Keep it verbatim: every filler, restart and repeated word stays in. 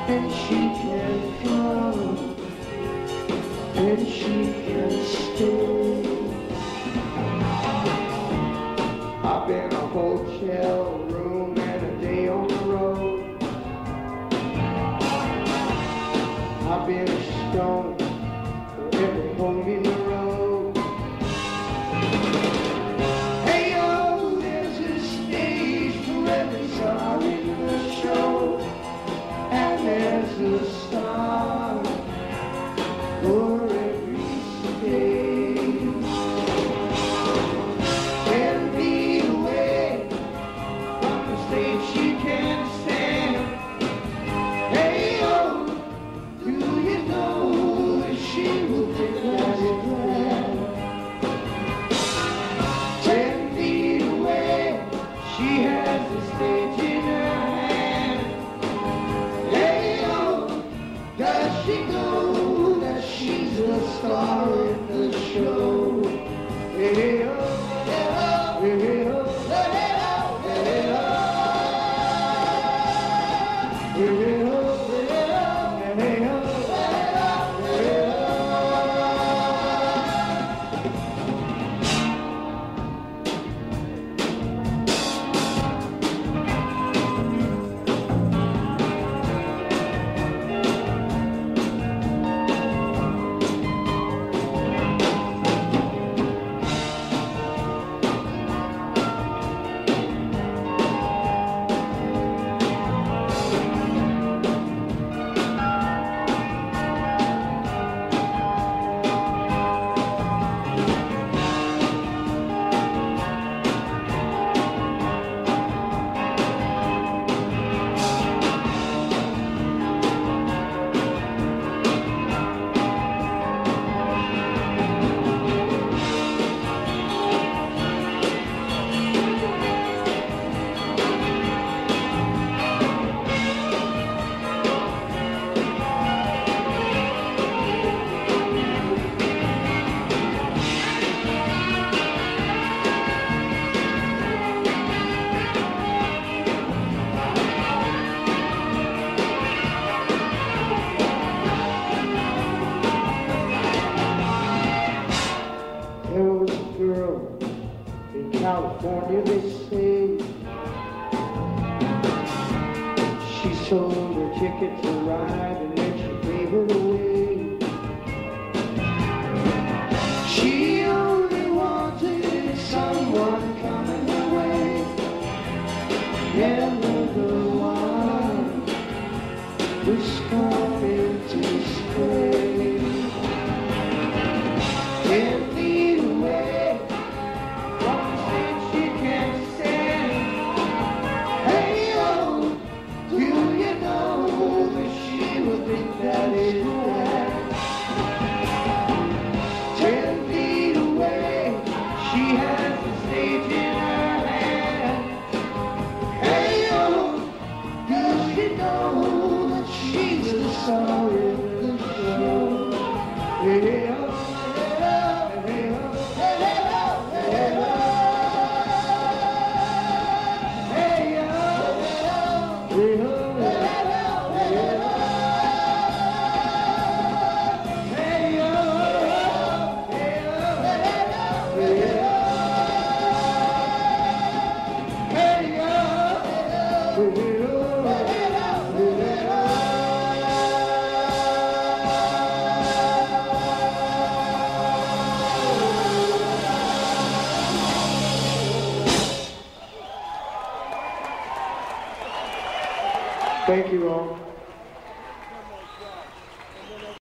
and she can come, and she can stay. I've been a hotel room and a day on the road. I've been a stone for every home in the road. Hey yo, there's a stage for every star in the show, and there's a star for every stage. Ten feet away from the stage she can't stand. Hey yo, do you know that she will think that it's grand? Ten feet away, she has the stage in her hand. Hey yo, does she know that she's the star in the show? Hey yo, hey yo, hey yo, hey yo, hey yo, hey yo. California, they say she sold her ticket to ride and then she gave it away. She only wanted someone coming her way, never the one who's coming to stay. Ten feet away, that is right. Ten feet away, she has the stage in her hand. Hey yo, does she know that she's the star in the show? Hey yo, hey yo, hey yo, hey yo, hey yo, hey yo, hey yo. Thank you all.